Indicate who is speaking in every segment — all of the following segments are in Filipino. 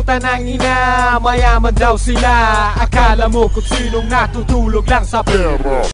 Speaker 1: puta ng ina, mayaman daw sila. Akala mo kung sinong natutulog lang sa pera.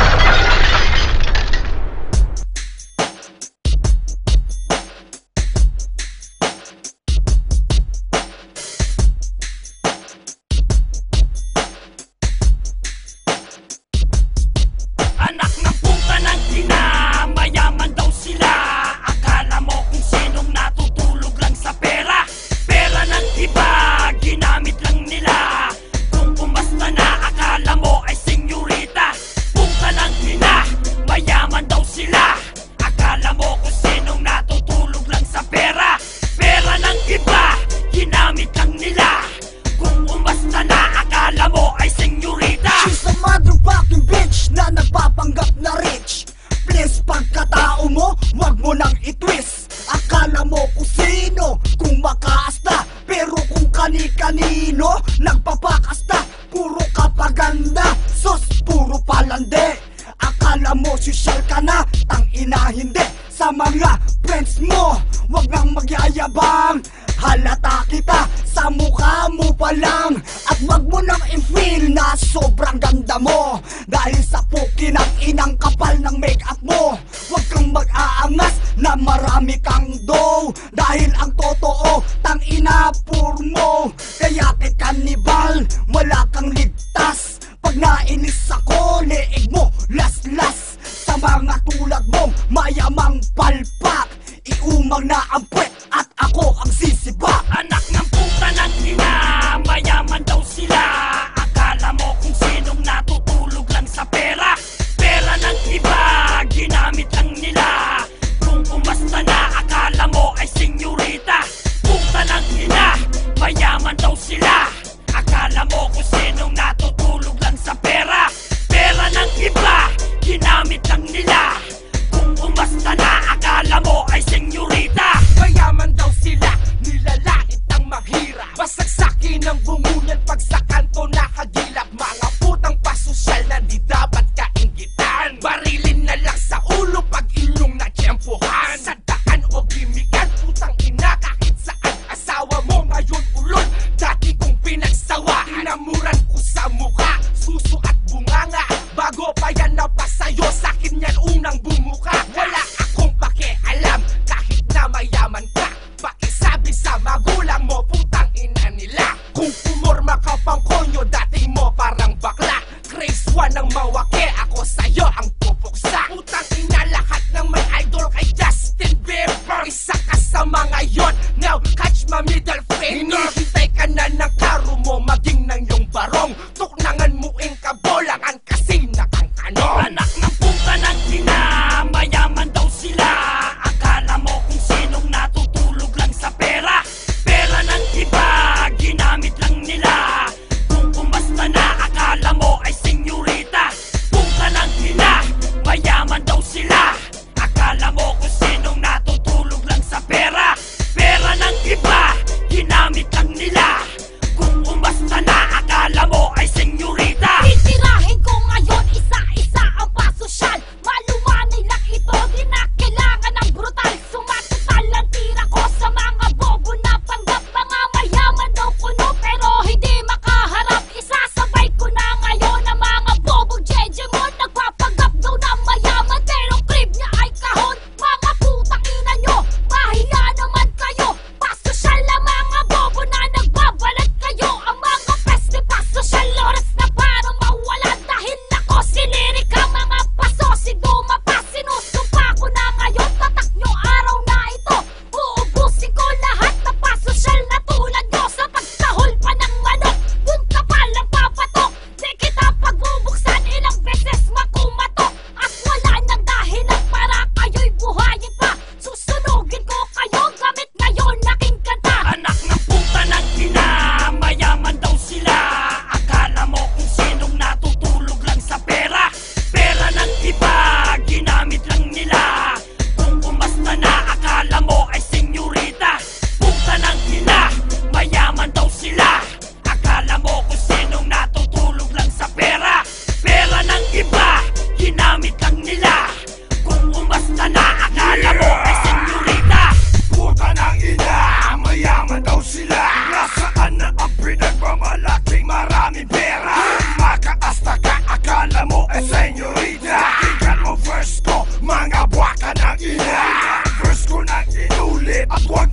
Speaker 2: Anak ng puta ng ina, mayaman daw sila. Akala mo kung sinong natutulog lang sa pera. Pera ng iba, ginamit lang nila. Kung umasta na, akala mo ay senyorita. Puta ng ina, mayaman daw sila. Akala mo kung sinong natutulog lang sa pera. Pera ng iba, ginamit lang nila. Kung umasta na, akala mo ay senyorita.
Speaker 3: She's a motherfucking bitch na nagpapanggap na rich. Please, pagkatao mo, wag mo nang itwist. Akala mo kung sino, kung makaasta. Pero kung kani-kanino, nagpapakasta. Puro kapaganda, sus, puro palande. Akala mo sosyal ka na, tangina hindi. Sa mga friends mo, wag nang magyayabang. Halata kita sa mukha mo pa lang. At wag mo nang i-feel na sobrang ganda mo. Dahil sa puki ng inang kapal ng make-up mo. Wag kang mag-aangas na marami kang dough. Dahil ang totoo, tangina purmo. Kaya kay kanibal, wala kang ligtas. Pag nainis ako, leeg mo, las-las. Sa mga tulad mong mayamang palpak, iumang na ang puwet at ako ang sisiba.
Speaker 2: Anak ng puta ng ina, mayaman daw sila. Akala mo kung sinong natutulog lang sa pera. Pera ng iba, ginamit lang nila. Kung umasta na, akala mo ay senyorita. Puta ng ina, mayaman daw sila. Akala mo kung sinong natutulog lang sa pera. Pera ng iba, ginamit lang nila. Kung umasta na, akala mo ay senyorita.
Speaker 4: Mayaman daw sila, nilalait ang maghirap. Basagsakin ang bungunyan pag sa kanto nakagilap. Mga putang pasosyal na di dapat kainggitan. Barilin na lang sa ulo pag inyong natsyempohan. Sa daan o gimikan, putang ina kahit saan. Asawa mo ngayon ulol, dati kong pinagsawa. Inamuran ko sa mukha, suso at bunganga. Bago pa yan napasayo, sakin yan unang bumuka. Wala akong pakialam kahit na mayaman ka. Pakisabi sa magulang mo, putang ina nila. Kung pumorma ka pang konyo, dating mo parang bakla. Craze one ang mawake, ako sa'yo ang pupuksa. Putang ina lahat ng may idol kay Justin Bieber. Isa ka sa mga yon, now catch my middle finger. Hinihintay ka na ng karo mo, maging ng iyong barong. Tuknangan mo ing kabolangan kasi nakangkano.
Speaker 2: Anak ng puta ng ina, mayaman daw sila. Akala mo kung sinong natutulog lang sa pera. Pera ng iba, ginamit lang nila. Kung umasta na, akala mo ay senyorita. Puta ng ina, mayaman daw sila. Akala mo kung sinong natutulog lang sa pera. Pera ng iba, ginamit lang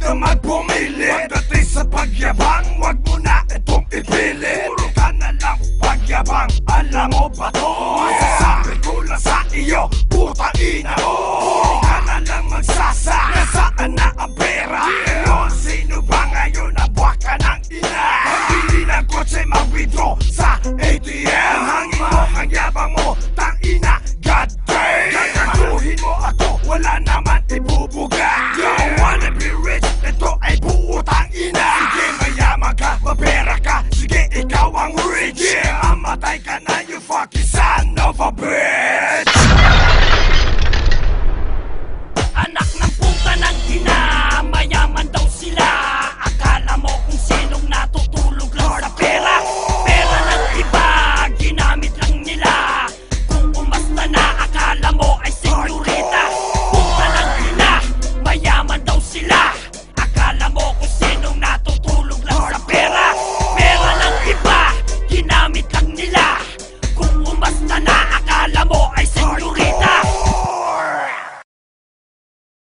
Speaker 2: ka magpumili. Pagdating sa pagyabang, wag